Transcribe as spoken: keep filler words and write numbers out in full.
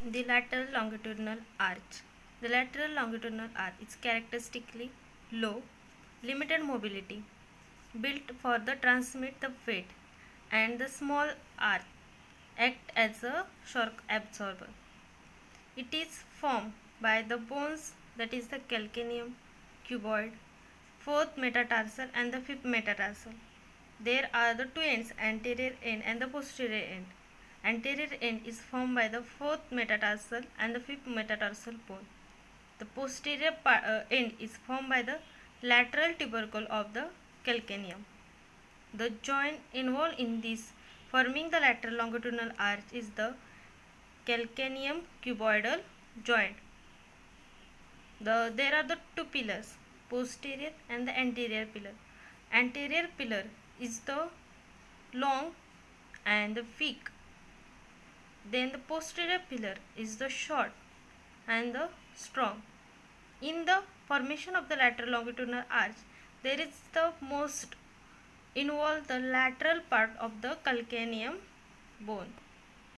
The lateral longitudinal arch. The lateral longitudinal arch is characteristically low, limited mobility, built for the transmit the weight, and the small arch act as a shock absorber. It is formed by the bones, that is the calcaneum, cuboid, fourth metatarsal and the fifth metatarsal. There are the two ends, anterior end and the posterior end. Anterior end is formed by the fourth metatarsal and the fifth metatarsal bone. The posterior part, uh, end is formed by the lateral tubercle of the calcaneum. The joint involved in this forming the lateral longitudinal arch is the calcaneum cuboidal joint. The, there are the two pillars, posterior and the anterior pillar. Anterior pillar is the long and the weak. Then the posterior pillar is the short and the strong. In the formation of the lateral longitudinal arch, there is the most involved the lateral part of the calcaneum bone.